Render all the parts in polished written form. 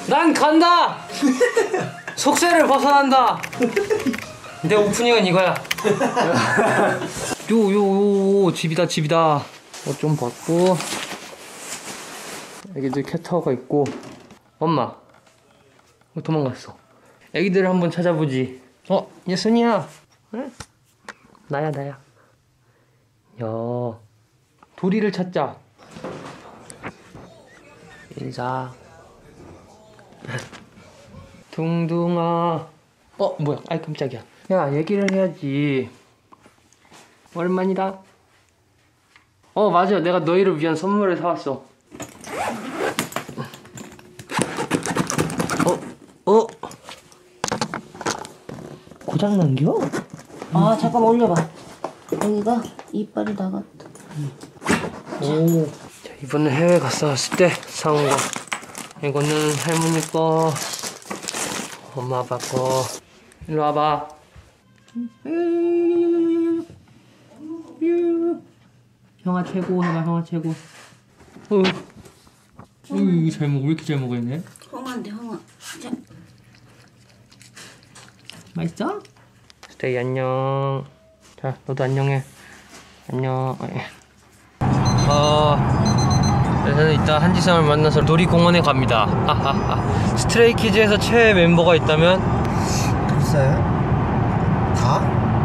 난 간다. 속세를 벗어난다. 내 오프닝은 이거야. 요 집이다. 옷 좀 벗고. 애기들 캣타워가 있고. 엄마 도망갔어. 애기들을 한번 찾아보지. 예순이야. 응? 나야. 야, 도리를 찾자. 인사. 둥둥아. 뭐야? 아이 깜짝이야. 야, 얘기를 해야지. 오랜만이다. 맞아. 내가 너희를 위한 선물을 사왔어. 고장난겨? 잠깐만 올려봐. 여기가 이빨이 나갔다. 자, 이번에 해외 갔다 왔을 때 사온 거. 이거는 할머니 거, 엄마 아빠 거. 일로 와봐. 형아 최고 해봐. 형아 최고. 잘 먹어. 왜 이렇게 잘 먹어 얘네? 홍아인데 홍아. 자. 맛있어? 스테이 안녕. 자, 너도 안녕해. 안녕. 저는 이따 한지성을 만나서 놀이공원에 갑니다. 스트레이키즈에서 최애 멤버가 있다면? 글쎄, 다?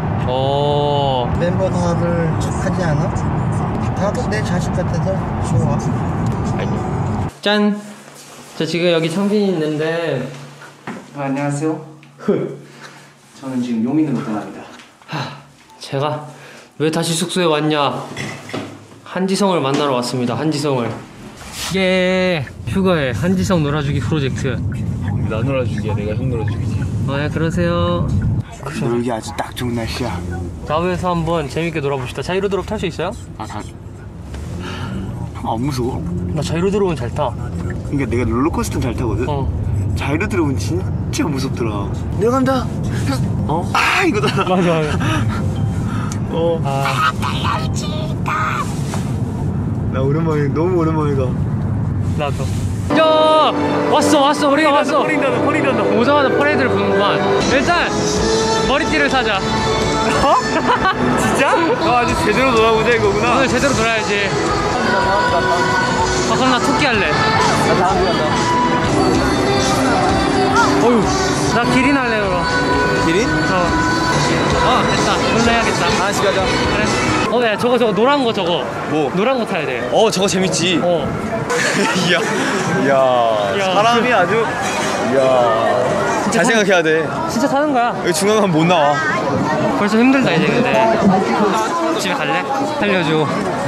멤버 다들 착하지 않아? 다들 내 자식 같아서 좋아. 아니. 짠! 저 지금 여기 창빈이 있는데. 안녕하세요. 저는 지금 용인으로 떠납니다. 제가 왜 다시 숙소에 왔냐? 한지성을 만나러 왔습니다. 한지성을. 예, 휴가에 한지성 놀아주기 프로젝트. 나 놀아주기야. 내가 형 놀아주기지. 네, 그러세요. 놀기 아주 딱 좋은 날씨야. 야외에서 한번 재밌게 놀아봅시다. 자이로 드롭 탈 수 있어요? 무서워. 나 자이로 드롭은 잘 타. 그러니까 내가 롤러코스터 잘 타거든? 자이로 드롭은 진짜 무섭더라. 내려간다. 이거다. 맞아. 나 오랜만에, 너무 오랜만에 가. 나도. 야! 왔어. 우리가 왔어. 허리단다. 오자마자 퍼레이드를 보는구만. 일단 머리띠를 사자. 진짜? 아주 제대로 놀아보자 이거구나. 오늘 제대로 놀아야지. 그럼 나 토끼 할래. 나 다음 주 간다. 나 기린 할래 그럼. 기린? 됐다. 그걸로 해야겠다. 하나씩 가자. 그래. 야 저거 노란 거 저거. 뭐? 노란 거 타야 돼. 저거 재밌지. 이야, 야, 사람이 아주. 이야. 잘 생각해야 돼. 진짜 타는 거야. 여기 중간 가면 못 나와. 벌써 힘들다 이제 근데. 집에 갈래? 살려줘.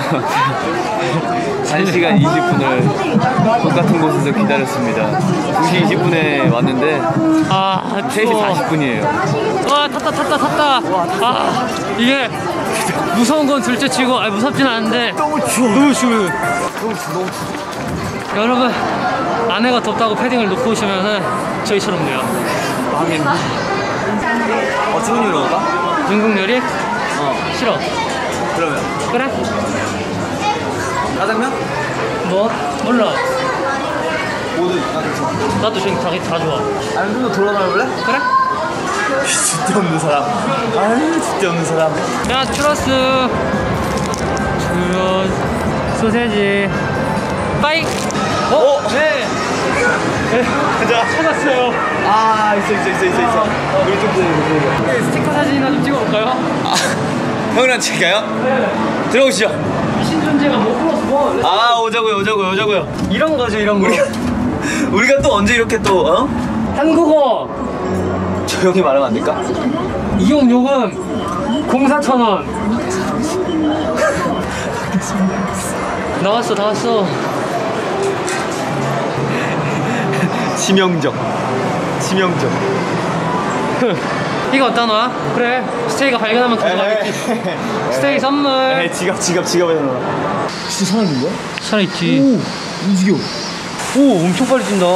1시간 20분을 똑같은 곳에서 기다렸습니다. 2시 20분에 왔는데 3시 40분이에요. 탔다. 이게 무서운 건 둘째 치고 무섭진 않은데 너무 추워. 여러분 아내가 덥다고 패딩을 놓고 오시면은 저희처럼 돼요. 중국 요리 먹을까? 중국 요리? 싫어. 그러면 그래? 짜장면? 뭐? 몰라. 뭐든 나도 지금 다 좋아. 아니 좀 더 돌아다녀볼래? 그래? 진짜 없는 사람. 진짜 없는 사람. 야 추러스 소세지 빠이. 네. 가자. 찾았어요. 있어. 우리 좀 보고. 스티커 사진이나 좀 찍어볼까요? 형이랑 찍을까요? 네. 들어오시죠. 신존재가 뭐 플러스 뭐? 오자고요. 이런 거죠 이런 거. 우리가 또 언제 이렇게 또 한국어 조용히 말하면 안 될까? 이용 요금 공사 1,000원. 나왔어. 치명적. 이거 어디다 놔? 그래 스테이가 발견하면 가져가겠지. 스테이 선물. 지갑에서 넣어. 진짜 살아있는 거야? 살아있지. 오, 움직여. 오 엄청 빨리 뛴다.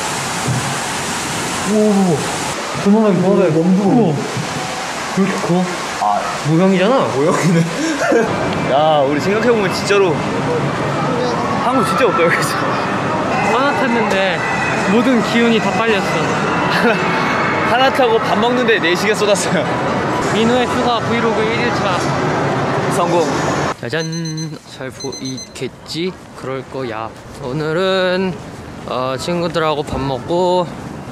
오 도망가기 멈추고. 왜 이렇게 커? 모형이잖아. 모형이네. 야, 우리 생각해보면 진짜로 한국 진짜 없다 여기서. 하나 탔는데 모든 기운이 다 빨렸어. 하나 타고 밥 먹는데 4시간 쏟았어요. 민호의 휴가 브이로그 1일차 성공. 짜잔. 잘 보이겠지? 그럴 거야. 오늘은 친구들하고 밥 먹고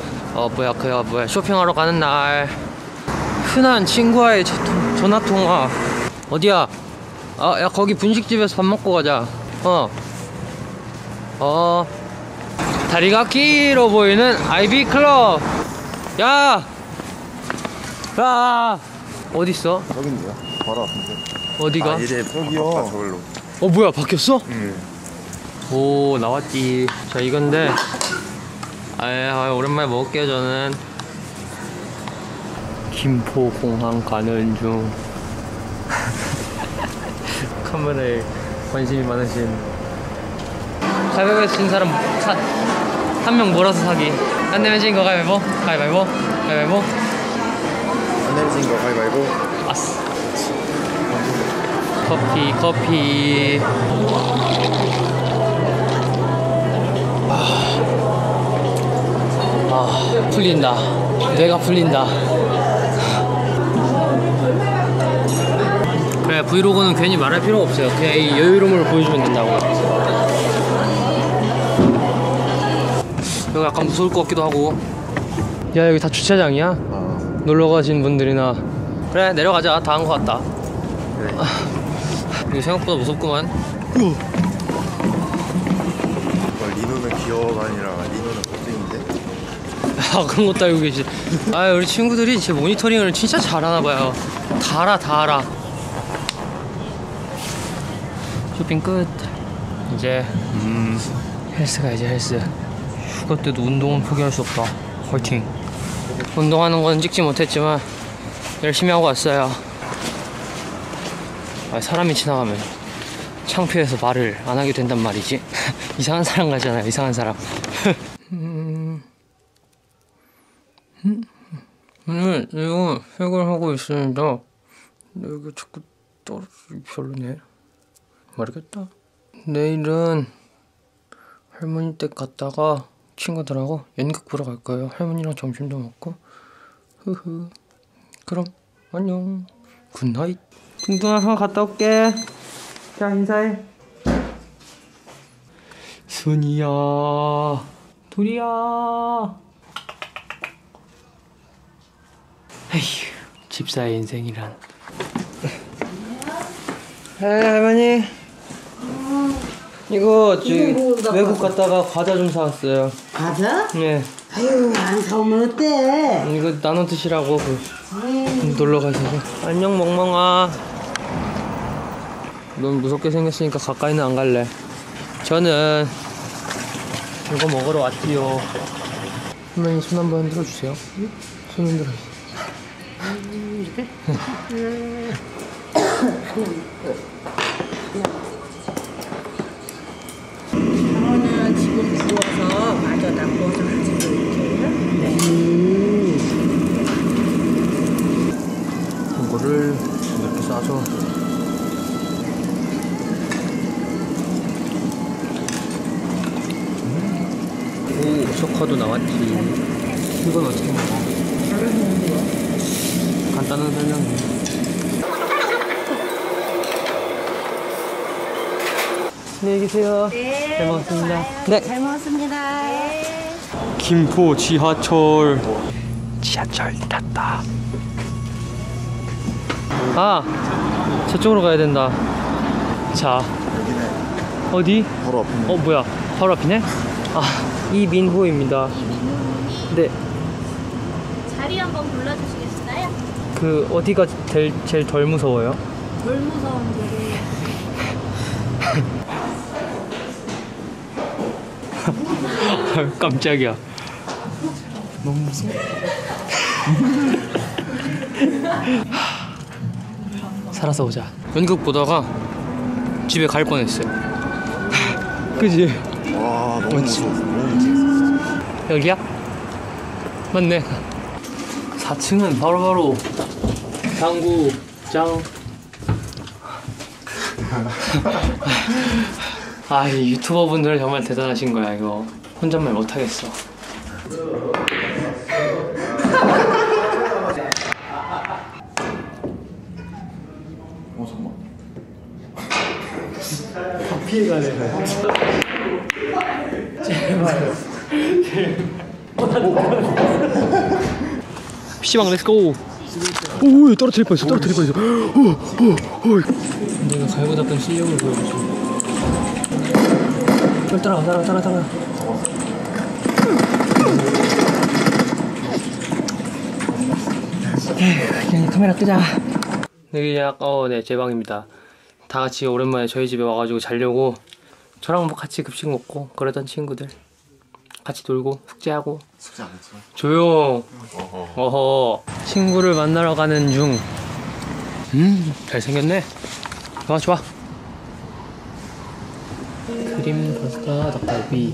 쇼핑하러 가는 날. 흔한 친구와의 전화통화. 어디야? 야 거기 분식집에서 밥 먹고 가자. 다리가 길어 보이는 아이비 클럽. 야 어딨어? 저긴데요? 바로 앞인데. 어디가? 이제 저기요. 저걸로. 뭐야 바뀌었어? 응. 오 나왔지. 자 이건데 오랜만에 먹을게요. 저는 김포공항 가는 중. 카메라에 관심이 많으신 가위바위보 진 사람 한 명 몰아서 사기. 안 내면 진 거 가위바위보. 가위바위보. 가위바위보. 안 내리신 거 가위바위보. 아스. 커피. 풀린다. 뇌가 풀린다. 그래 브이로그는 괜히 말할 필요가 없어요. 그냥 이 여유로움을 보여주면 된다고. 여기 약간 무서울 것 같기도 하고. 야 여기 다 주차장이야? 놀러 가신 분들이나. 그래 내려가자. 다 한 것 같다. 그래. 이거 생각보다 무섭구만. 리노는 귀여워가 아니라 리노는 걱정인데. 그런 것도 알고 계시. 우리 친구들이 제 모니터링을 진짜 잘하나봐요. 다 알아. 쇼핑 끝. 이제 헬스 가야지. 헬스. 휴가 때도 운동은 포기할 수 없다. 화이팅. 운동하는 건 찍지 못했지만 열심히 하고 왔어요. 사람이 지나가면 창피해서 말을 안 하게 된단 말이지. 이상한 사람 같잖아요. 이상한 사람. 이거 해결하고 있습니다. 여기 자꾸 떨어지기 별로네. 모르겠다. 내일은 할머니 댁 갔다가 친구들하고 연극 보러 갈 거예요. 할머니랑 점심도 먹고. 그럼 안녕. 굿나잇. 둥둥아 한번 갔다 올게. 자 인사해. 순이야 도리야. 에휴 집사의 인생이란. 할머니 이거 외국 갔다가 과자 좀 사왔어요. 과자? 네. 아유 안 사오면 어때? 이거 나눠 드시라고 놀러 가셔서. 안녕 멍멍아. 넌 무섭게 생겼으니까 가까이는 안 갈래. 저는 이거 먹으러 왔지요. 할머니 손 한번 흔들어 주세요. 손 흔들어. 장어는 지금 구워서 마저 다 구워서 가지고 이렇게요? 네. 이거를 이렇게 싸서 오 석화도 나왔지. 이건 어떻게 먹어? 간단한 설명이에요. 안녕히 계세요. 네. 잘 먹었습니다. 네. 잘 먹었습니다. 김포 지하철 탔다. 저쪽으로 가야 된다. 자 여기네. 어디? 바로 앞인데. 뭐야 바로 앞이네? 이민호입니다. 네. 자리 한번 불러주시겠어요? 그 어디가 제일 덜 무서워요? 덜 무서운 데를 깜짝이야. 너무 무서워. 살아서 오자. 연극 보다가 집에 갈 뻔했어요. 그지? 와 너무 그렇지. 무서웠어. 너무 무서웠어. 여기야? 맞네. 4층은 바로바로 당구장. 이 유튜버 분들은 정말 대단하신 거야. 이거 혼잣말 못하겠어. 잠깐만. 피해가네. 제발. PC방 렛츠고. 오, 떨어뜨릴 뻔했어. 내가 갈고 닦은 실력을 보여주죠. 빨리 따라가. 그냥 카메라 끄자. 여기 네, 제 방입니다. 다 같이 오랜만에 저희 집에 와가지고 자려고 저랑 뭐 같이 급식 먹고 그러던 친구들 같이 놀고 숙제하고. 숙제 안 했지? 조용. 어허. 친구를 만나러 가는 중. 잘생겼네. 좋아. 크림 파스타 닭갈비.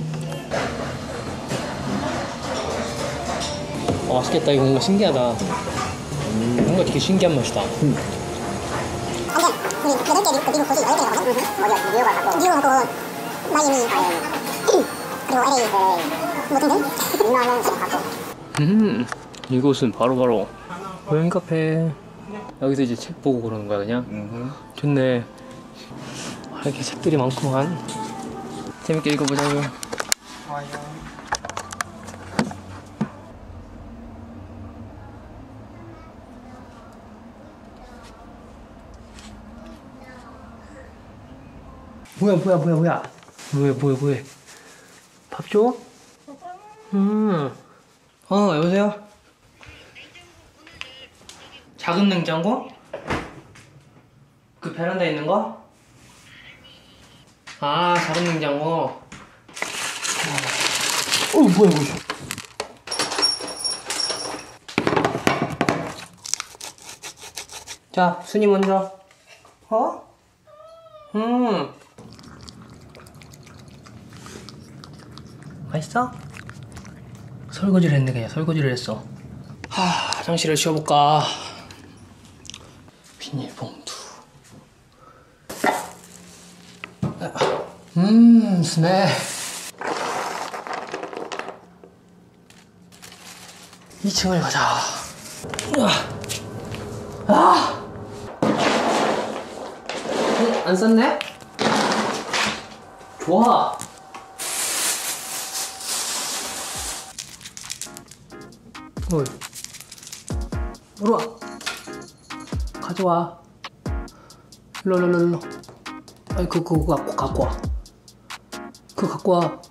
맛있겠다. 이거 뭔가 신기하다. 뭔가 되게 신기한 맛이다. 이곳은 바로 고양이 카페. 여기서 이제 책 보고 그러는 거야 그냥. 좋네. 이렇게 책들이 많구만. 재밌게 읽어보자고. 뭐야. 밥 줘? 여보세요? 작은 냉장고? 그 베란다에 있는 거? 아, 작은 냉장고. 뭐야. 자, 순이 먼저. 맛있어? 설거지를 했네. 그냥 설거지를 했어. 화장실을 치워볼까. 비닐봉투. 스멜. 2층을 가자. 안 썼네? 좋아. 어이. 물어와. 가져와. 일로. 아이, 그거 갖고 와. 그거 갖고 와.